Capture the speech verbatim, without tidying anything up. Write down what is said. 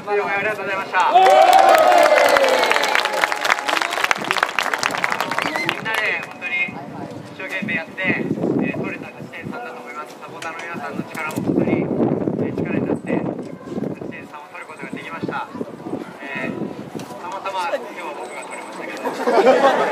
当に応援ありがとうございました。みんなで本当に一生懸命やって、えー、取れた勝ち点さんだと思います。サポーターの皆さんの力も本当に、えー、力になって勝ち点さんを取ることができました。えー、たまたま今日は僕が取れましたけど